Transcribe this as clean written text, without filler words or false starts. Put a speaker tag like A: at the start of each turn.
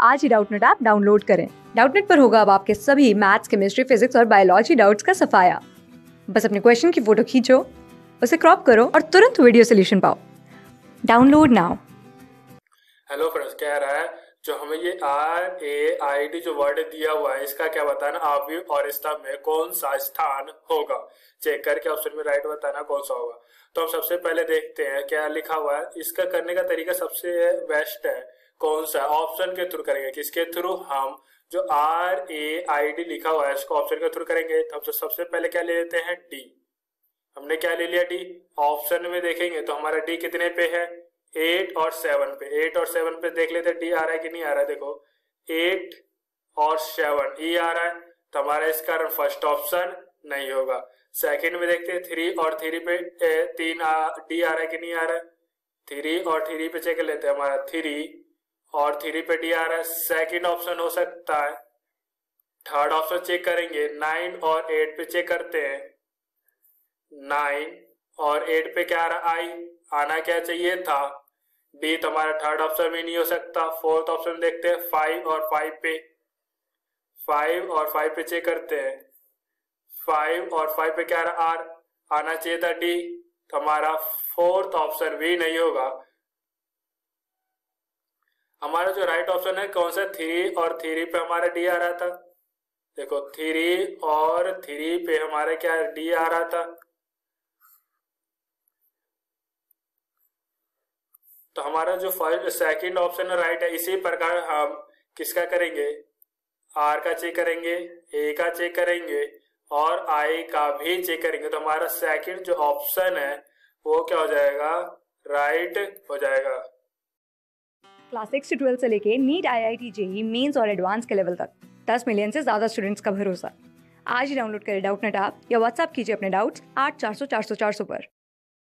A: आज ही Doubtnut app download करें। डाउटनेट पर होगा अब आपके सभी मैथ्स, केमिस्ट्री, फिजिक्स और बायोलॉजी डाउट्स का सफाया। बस अपने क्वेश्चन की फोटो खींचो, उसे क्रॉप करो और तुरंत वीडियो सोल्यूशन पाओ। Download now.
B: हेलो फ्रेंड्स, कह रहा है जो हमें ये RAID जो वर्ड दिया हुआ है इसका क्या बताना, अवयव और स्तंभ में कौन सा स्थान होगा। चेक करके ऑप्शन में राइट बताना कौन सा होगा। तो हम सबसे पहले देखते हैं क्या लिखा हुआ है। इसका करने का तरीका सबसे बेस्ट है कौन सा, ऑप्शन के थ्रू करेंगे। किसके थ्रू? हम जो RAID लिखा हुआ है इसको ऑप्शन के थ्रू करेंगे। तो हम सबसे पहले क्या ले लेते हैं, डी। हमने क्या ले लिया, डी। ऑप्शन में देखेंगे तो हमारा डी कितने पे है, 8 और 7 पे। 8 और 7 पे देख लेते डी आ रहा है कि नहीं आ रहा है। देखो 8 और 7 ई आ रहा है, तो हमारा इस कारण फर्स्ट ऑप्शन नहीं होगा। सेकंड में देखते हैं 3 और 3 पे 3 डी आ रहा है कि नहीं आ रहा है। 3 और 3 पे चेक लेते हैं, हमारा 3 और 3 पे डी आ रहा है, सेकंड ऑप्शन हो सकता है। थर्ड ऑप्शन चेक करेंगे, 9 और 8 पे चेक करते हैं। 9 और 8 पे क्या आ रहा, आई आना क्या चाहिए था, डी। तो हमारा थर्ड ऑप्शन भी नहीं हो सकता। फोर्थ ऑप्शन देखते हैं 5 और 5 पे। 5 और 5 पे चेक करते हैं। 5 और 5 पे क्या आ रहा, आर आना चाहिए था, डी। तो हमारा फोर्थ ऑप्शन भी नहीं होगा। हमारा जो राइट ऑप्शन है कौन सा, 3 और 3 पे हमारा डी आ रहा था। देखो 3 और 3 पे हमारे क्या डी आ रहा था। तो हमारा जो फर्स्ट सेकंड ऑप्शन राइट है। इसी प्रकार हम किसका करेंगे, आर का चेक करेंगे, ए का चेक करेंगे और आई का भी चेक करेंगे। तो हमारा सेकंड जो ऑप्शन है वो क्या हो जाएगा, राइट हो जाएगा।
A: क्लास 6 से 12 से लेके नीट, IIT, JEE मेंस और एडवांस के लेवल तक 10 मिलियन से ज्यादा स्टूडेंट्स का भरोसा। आज ही डाउनलोड करें डाउटनेट ऐप या व्हाट्सएप कीजिए अपने डाउट्स 8400 400 400 पर।